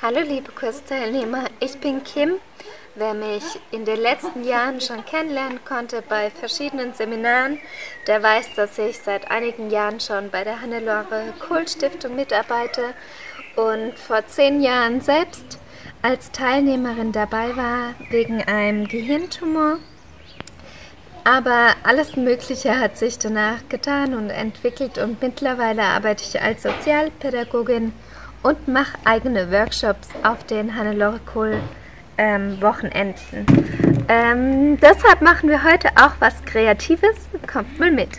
Hallo liebe Kursteilnehmer, ich bin Kim. Wer mich in den letzten Jahren schon kennenlernen konnte bei verschiedenen Seminaren, der weiß, dass ich seit einigen Jahren schon bei der Hannelore Kohl Stiftung mitarbeite und vor 10 Jahren selbst als Teilnehmerin dabei war wegen einem Gehirntumor. Aber alles Mögliche hat sich danach getan und entwickelt und mittlerweile arbeite ich als Sozialpädagogin und mache eigene Workshops auf den Hannelore Kohl Wochenenden. Deshalb machen wir heute auch was Kreatives. Kommt mal mit.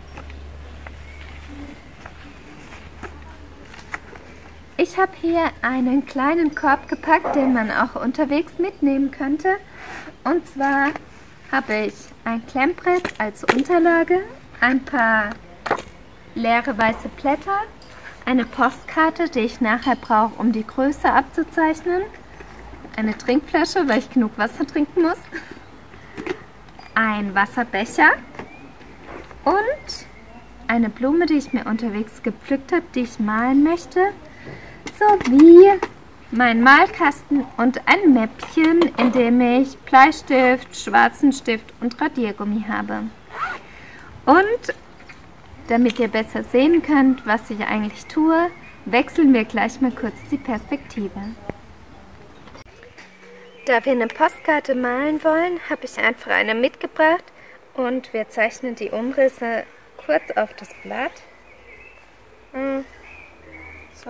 Ich habe hier einen kleinen Korb gepackt, den man auch unterwegs mitnehmen könnte. Und zwar habe ich ein Klemmbrett als Unterlage, ein paar leere weiße Blätter, eine Postkarte, die ich nachher brauche, um die Größe abzuzeichnen, eine Trinkflasche, weil ich genug Wasser trinken muss, ein Wasserbecher und eine Blume, die ich mir unterwegs gepflückt habe, die ich malen möchte, sowie mein Malkasten und ein Mäppchen, in dem ich Bleistift, schwarzen Stift und Radiergummi habe. Und damit ihr besser sehen könnt, was ich eigentlich tue, wechseln wir gleich mal kurz die Perspektive. Da wir eine Postkarte malen wollen, habe ich einfach eine mitgebracht und wir zeichnen die Umrisse kurz auf das Blatt. So.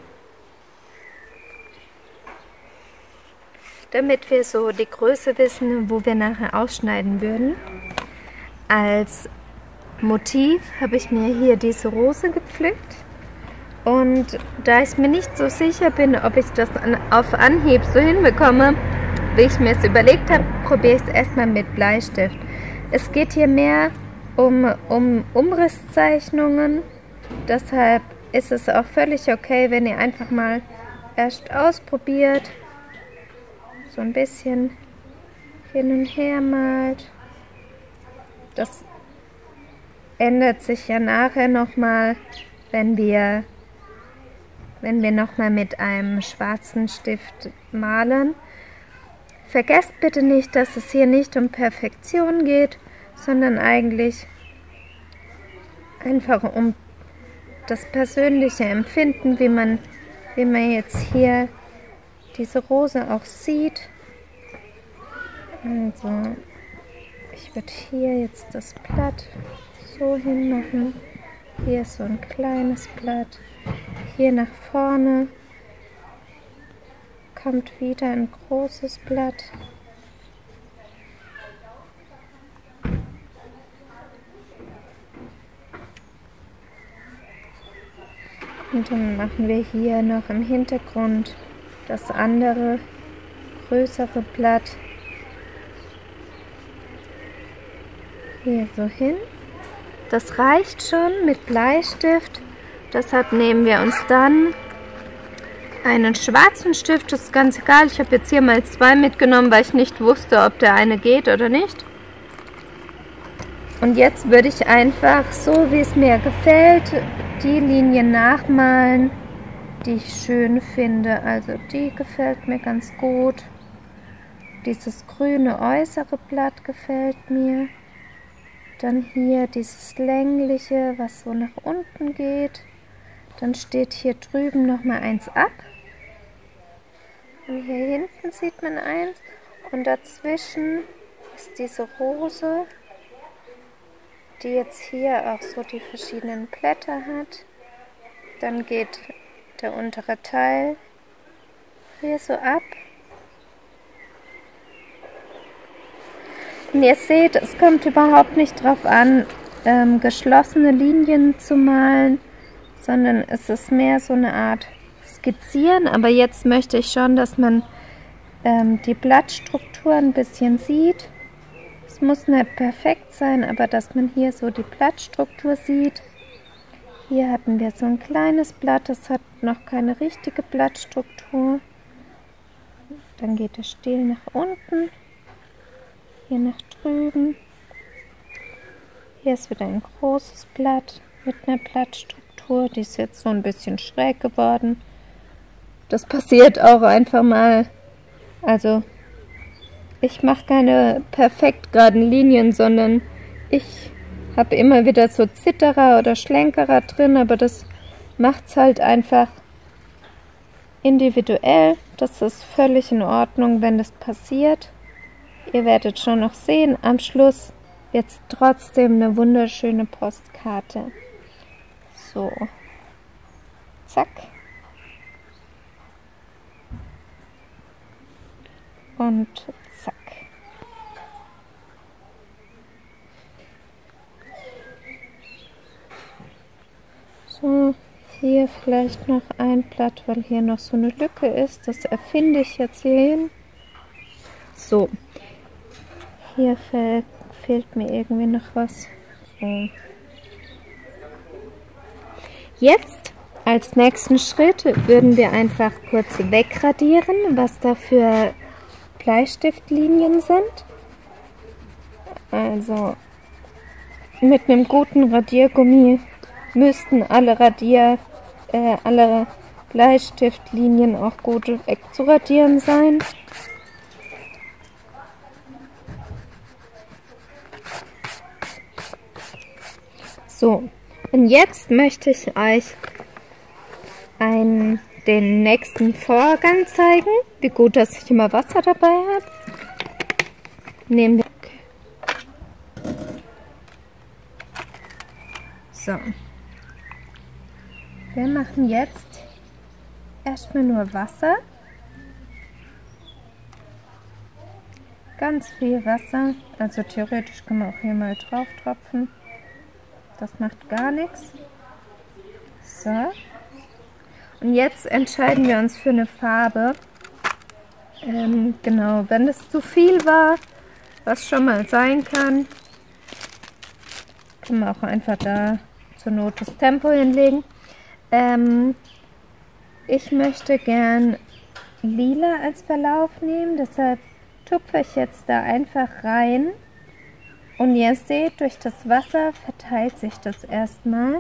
Damit wir so die Größe wissen, wo wir nachher ausschneiden würden. Als Motiv habe ich mir hier diese Rose gepflückt und da ich mir nicht so sicher bin, ob ich das auf Anhieb so hinbekomme, wie ich mir es überlegt habe, probiere ich es erstmal mit Bleistift. Es geht hier mehr um Umrisszeichnungen, deshalb ist es auch völlig okay, wenn ihr einfach mal erst ausprobiert, so ein bisschen hin und her malt. Das ändert sich ja nachher nochmal, wenn wir nochmal mit einem schwarzen Stift malen. Vergesst bitte nicht, dass es hier nicht um Perfektion geht, sondern eigentlich einfach um das persönliche Empfinden, wie man jetzt hier diese Rose auch sieht. Also, ich würde hier jetzt das Blatt so hinmachen. Hier ist so ein kleines Blatt. Hier nach vorne kommt wieder ein großes Blatt. Und dann machen wir hier noch im Hintergrund das andere, größere Blatt. Hier so hin. Das reicht schon mit Bleistift. Deshalb nehmen wir uns dann einen schwarzen Stift, das ist ganz egal. Ich habe jetzt hier mal 2 mitgenommen, weil ich nicht wusste, ob der eine geht oder nicht. Und jetzt würde ich einfach, so wie es mir gefällt, die Linien nachmalen, die ich schön finde. Also die gefällt mir ganz gut. Dieses grüne äußere Blatt gefällt mir. Dann hier dieses längliche, was so nach unten geht. Dann steht hier drüben nochmal eins ab. Und hier hinten sieht man eins. Und dazwischen ist diese Rose, die jetzt hier auch so die verschiedenen Blätter hat. Dann geht der untere Teil hier so ab. Und ihr seht, es kommt überhaupt nicht darauf an, geschlossene Linien zu malen, sondern es ist mehr so eine Art Skizzieren. Aber jetzt möchte ich schon, dass man die Blattstruktur ein bisschen sieht. Es muss nicht perfekt sein, aber dass man hier so die Blattstruktur sieht. Hier hatten wir so ein kleines Blatt, das hat noch keine richtige Blattstruktur. Dann geht der Stiel nach unten. Hier nach drüben. Hier ist wieder ein großes Blatt mit einer Blattstruktur. Die ist jetzt so ein bisschen schräg geworden. das passiert auch einfach mal. Also ich mache keine perfekt geraden Linien, sondern ich habe immer wieder so Zitterer oder Schlenkerer drin, aber das macht es halt einfach individuell. Das ist völlig in Ordnung, wenn das passiert. Ihr werdet schon noch sehen, am Schluss jetzt trotzdem eine wunderschöne Postkarte. So, zack. Und zack. So, hier vielleicht noch ein Blatt, weil hier noch so eine Lücke ist. Das erfinde ich jetzt hierhin. So, hier fehlt mir irgendwie noch was. So. Jetzt als nächsten Schritt würden wir einfach kurz wegradieren, was da für Bleistiftlinien sind. Also mit einem guten Radiergummi müssten alle Bleistiftlinien auch gut wegzuradieren sein. So, und jetzt möchte ich euch den nächsten Vorgang zeigen, wie gut, dass ich immer Wasser dabei habe. Nehmen wir. So. Wir machen jetzt erstmal nur Wasser. Ganz viel Wasser. Also theoretisch kann man auch hier mal drauf tropfen. Das macht gar nichts. So. Und jetzt entscheiden wir uns für eine Farbe. Genau, wenn es zu viel war, was schon mal sein kann, kann man auch einfach da zur Not das Tempo hinlegen. Ich möchte gern lila als Verlauf nehmen, deshalb tupfe ich jetzt da einfach rein. Und ihr seht, durch das Wasser verteilt sich das erstmal.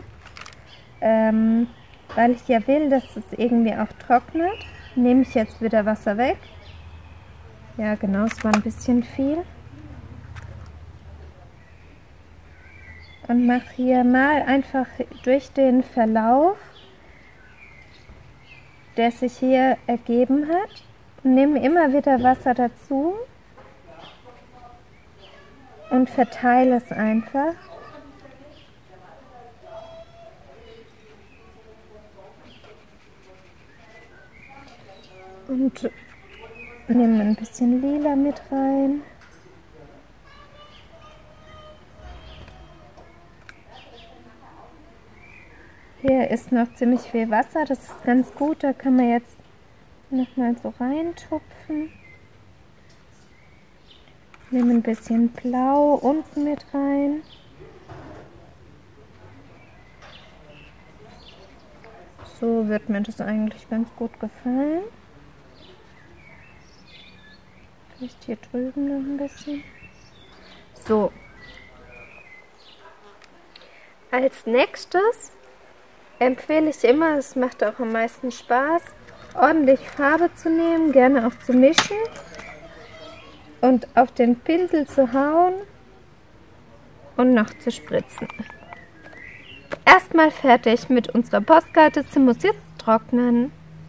Weil ich ja will, dass es irgendwie auch trocknet, nehme ich jetzt wieder Wasser weg. Ja genau, es war ein bisschen viel. Und mache hier mal einfach durch den Verlauf, der sich hier ergeben hat, und nehme immer wieder Wasser dazu und verteile es einfach. Und nehme ein bisschen Lila mit rein. Hier ist noch ziemlich viel Wasser, das ist ganz gut, da kann man jetzt nochmal so reintupfen. Nehme ein bisschen Blau unten mit rein. So wird mir das eigentlich ganz gut gefallen. Vielleicht hier drüben noch ein bisschen. So. Als nächstes empfehle ich immer, es macht auch am meisten Spaß, ordentlich Farbe zu nehmen, gerne auch zu mischen und auf den Pinsel zu hauen und noch zu spritzen. Erstmal fertig mit unserer Postkarte, sie muss jetzt trocknen.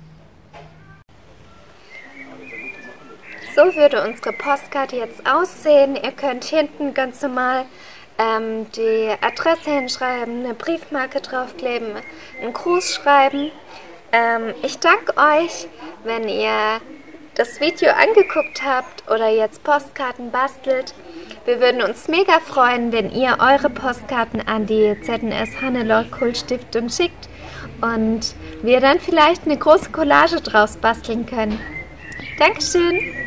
So würde unsere Postkarte jetzt aussehen. Ihr könnt hinten ganz normal die Adresse hinschreiben, eine Briefmarke draufkleben, einen Gruß schreiben. Ich danke euch, wenn ihr das Video angeguckt habt oder jetzt Postkarten bastelt. Wir würden uns mega freuen, wenn ihr eure Postkarten an die ZNS Hannelore Kultstiftung schickt und wir dann vielleicht eine große Collage draus basteln können. Dankeschön!